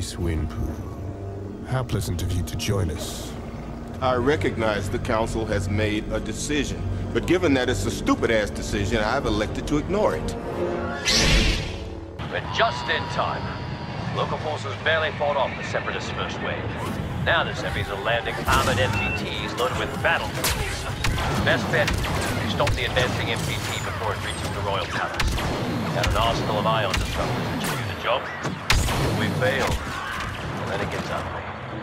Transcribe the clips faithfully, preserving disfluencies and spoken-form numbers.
Mace Windu. How pleasant of you to join us. I recognize the Council has made a decision, but given that it's a stupid-ass decision, I've elected to ignore it. We're just in time. Local forces barely fought off the Separatists' first wave. Now the Seppies are landing armored M P Ts loaded with battle tools. Best bet, we stop the advancing M P T before it reaches the Royal Palace. Got an arsenal of ion disruptors to do the job. If we fail, well, then it gets ugly.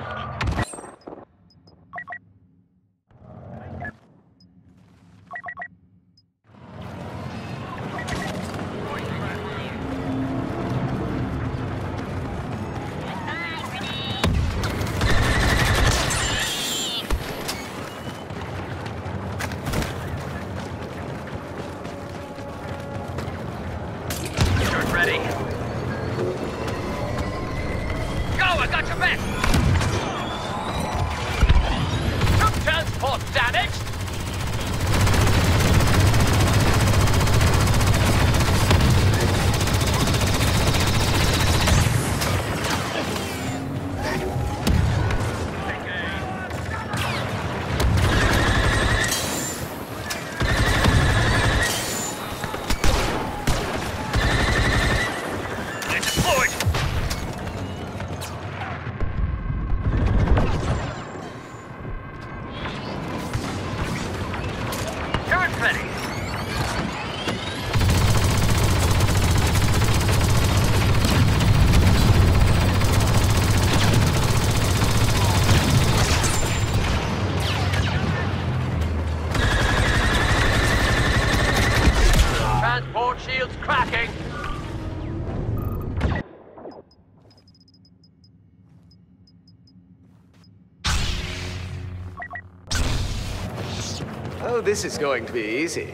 Ready? Go! I got your back! Troop transport damaged! Shields cracking! Oh, this is going to be easy.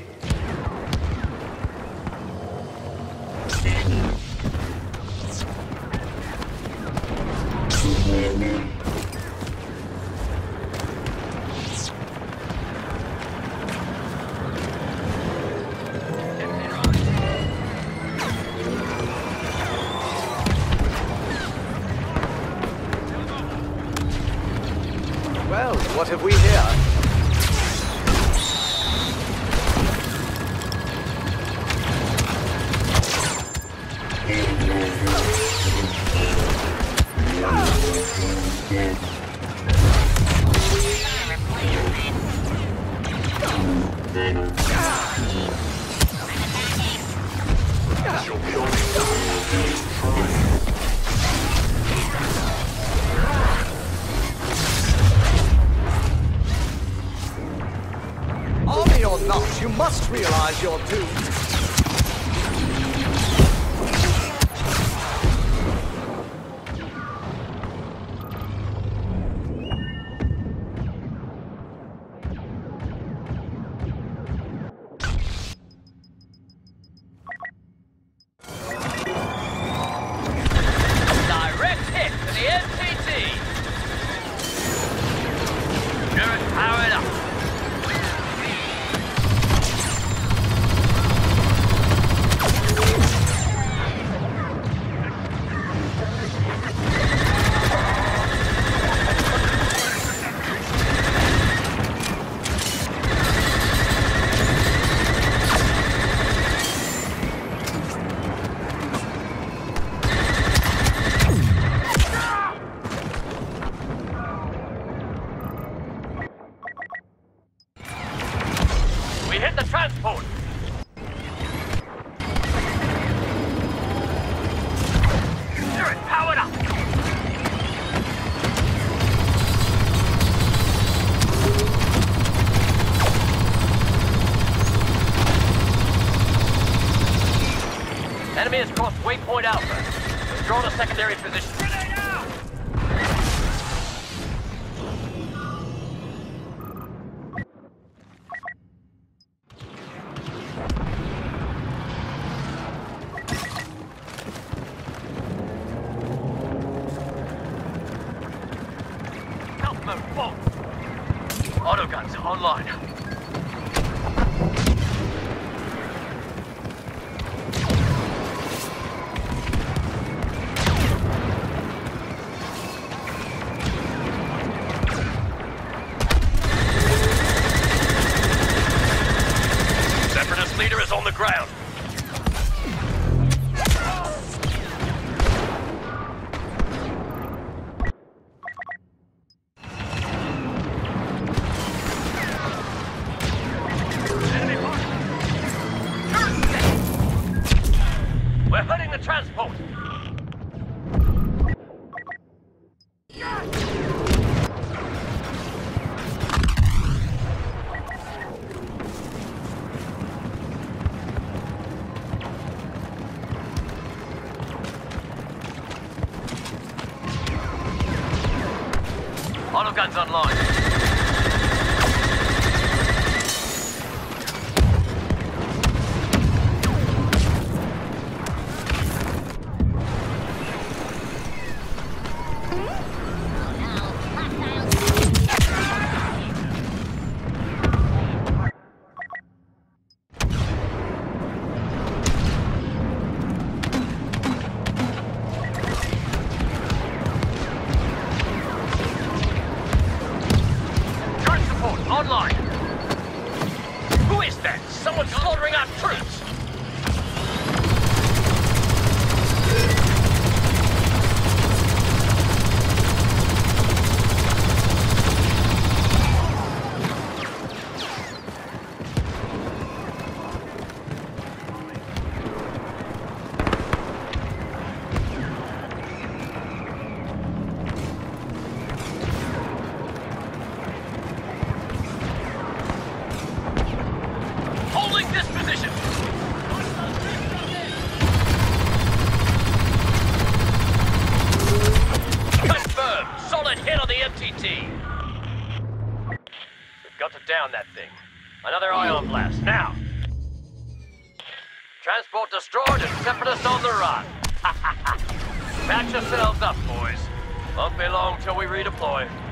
Well, what have we here? Army or not, you must realize your doom. Direct hit to the M P T! Turret powered up! We hit the transport! Turret powered up! Enemy has crossed waypoint Alpha. Withdraw to secondary position. Grenade out! Mode full. Autoguns online. guns online. Online! Who is that? Someone's slaughtering our troops! Got to down that thing. Another ion blast, now! Transport destroyed and Separatists on the run. Patch yourselves up, boys. Won't be long till we redeploy.